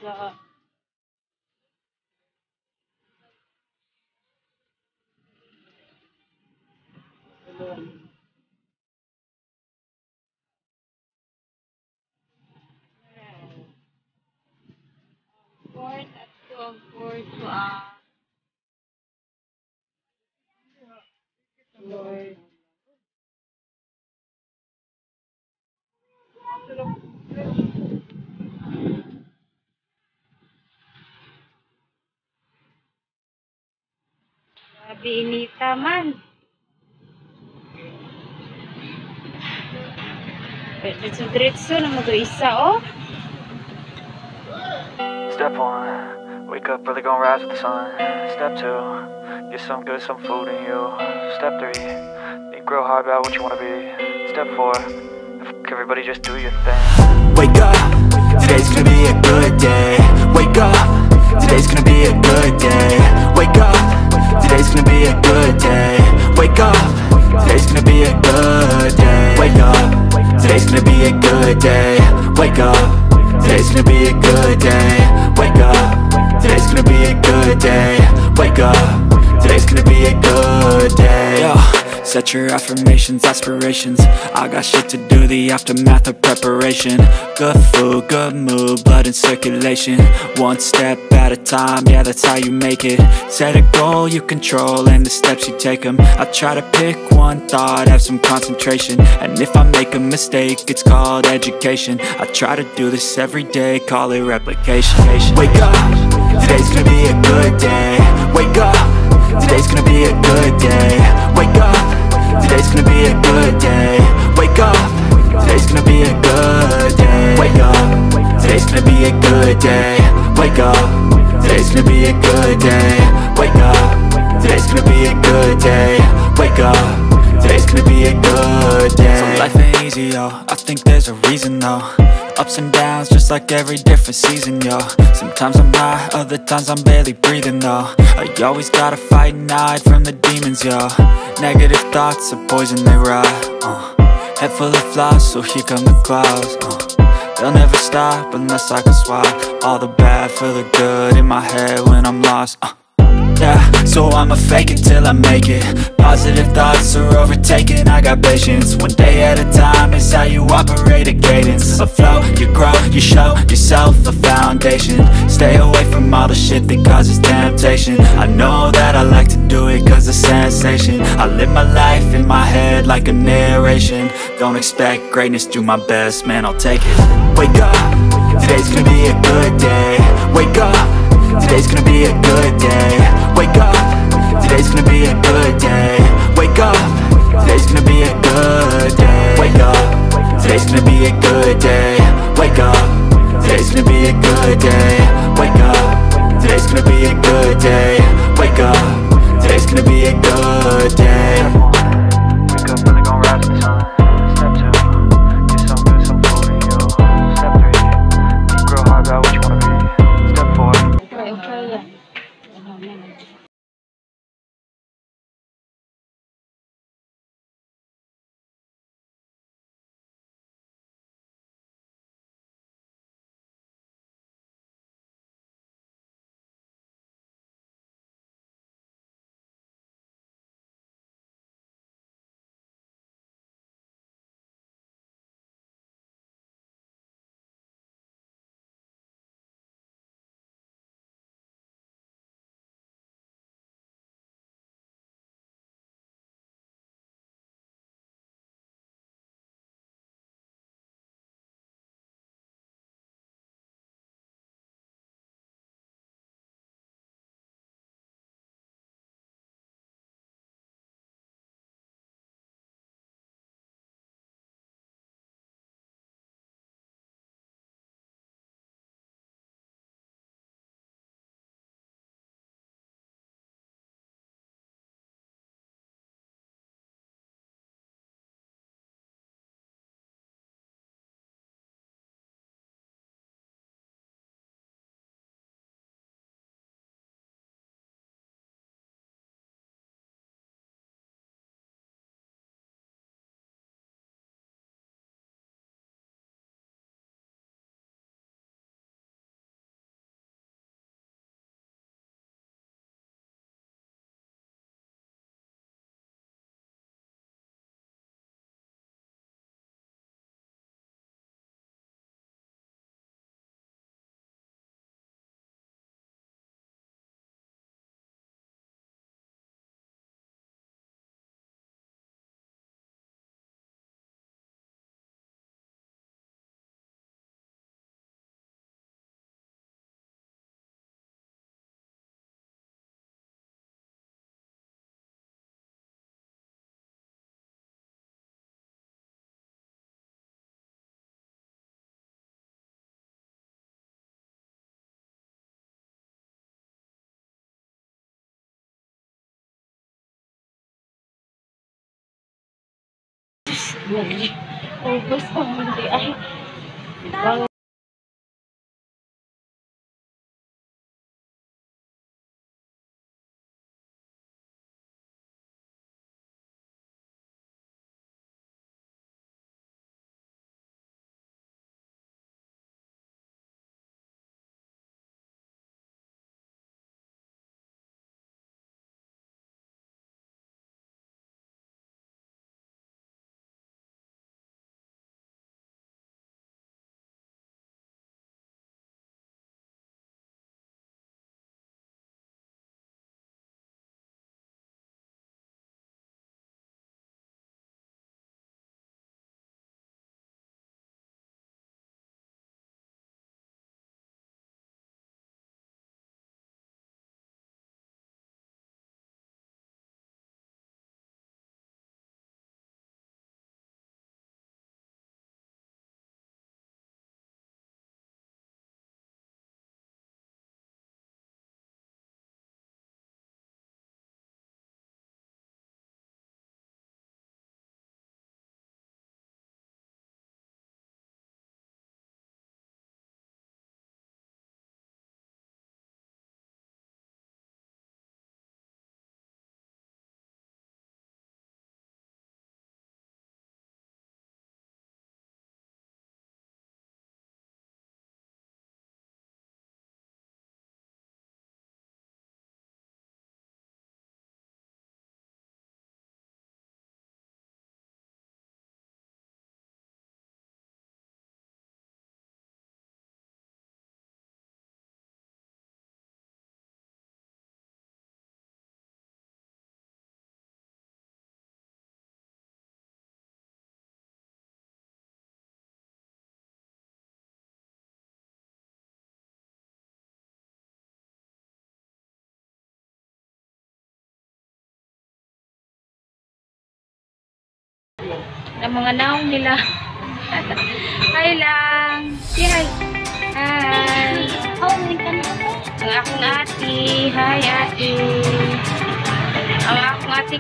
Grabe inita man. Diretso-diretso na mag-isa, oh. Step one, wake up early, gonna rise with the sun. Step two, get some good, some food in you. Step three, think real hard about what you wanna be. Step four, everybody just do your thing. Wake up, today's gonna be a good day. Wake up, today's gonna be a good day. Wake up, today's gonna be a good day. Wake up, today's gonna be a good day. Wake up, today's gonna be a good day. Wake up, today's gonna be a good day. Wake up, today's gonna be a good day. Wake up, today's gonna be a good day. Yo, set your affirmations, aspirations. I got shit to do, the aftermath of preparation. Good food, good mood, blood in circulation. One step at a time, yeah, that's how you make it. Set a goal you control and the steps you take them. I try to pick one thought, have some concentration. And if I make a mistake, it's called education. I try to do this every day, call it replication. Wake up, today's gonna be a good day. Wake up, today's gonna be a good day. Wake up, today's gonna be a good day. Wake up, today's gonna be a good day. Wake up, today's gonna be a good day. Wake up, today's gonna be a good day. Wake up, today's gonna be a good day. Wake up, today's gonna be a good day. So life ain't easy, yo, I think there's a reason though. Ups and downs, just like every different season, yo. Sometimes I'm high, other times I'm barely breathing, though. I always gotta fight and hide from the demons, yo. Negative thoughts are poison, they rot, Head full of flies, so here come the clouds, They'll never stop unless I can swap all the bad for the good in my head when I'm lost, Yeah, so I'ma fake it till I make it. Positive thoughts are overtaken, I got patience. One day at a time is how you operate a cadence. A flow, you grow, you show yourself a foundation. Stay away from all the shit that causes temptation. I know that I like to do it cause it's sensation. I live my life in my head like a narration. Don't expect greatness, do my best, man, I'll take it. Wake up, today's gonna be a good day. Wake up, today's gonna be a good day. Wake up, today's gonna be a good day. Wake up, today's gonna be a good day. Wake up, today's gonna be a good day. Wake up, today's gonna be a good day. Wake up, today's gonna be a good day. Wake up, today's gonna be a good day. Wake up early, gonna rise with the sun. Step two, get some good, some food in you. Step three, think real hard about what you wanna be. Step four, Okay. Ubus ang hindi ay. Bang ang mga naong nila. Hi lang. Say hi. Hi. Ang akong ate. Hi ate. Ang akong ate.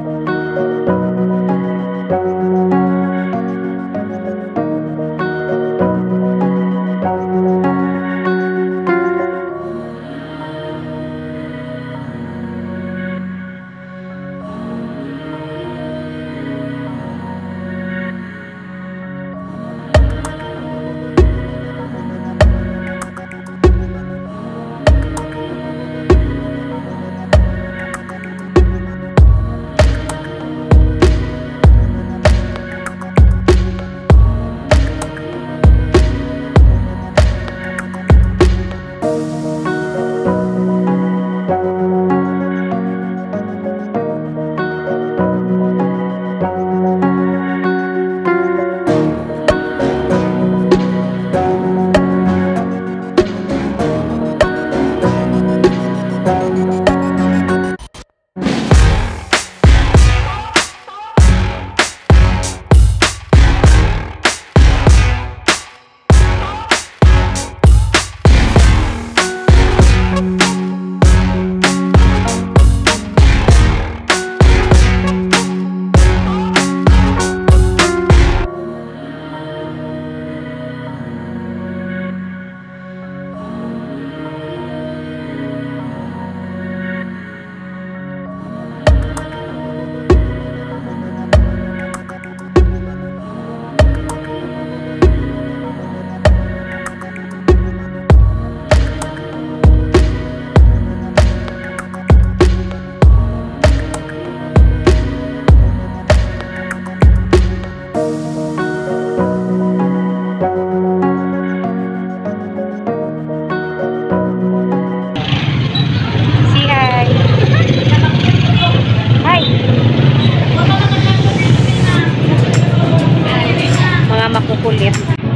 makukulit.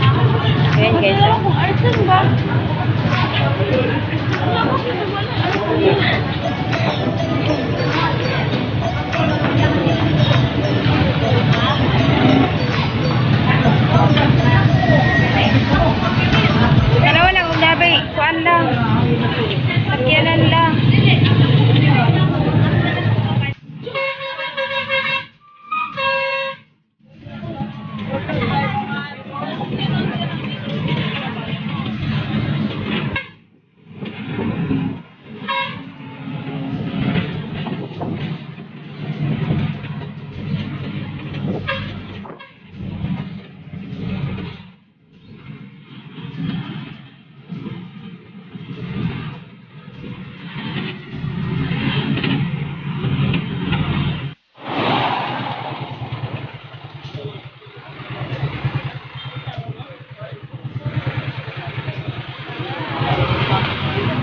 Ayan guys. Dalawa lang, ulabay. Kuan lang.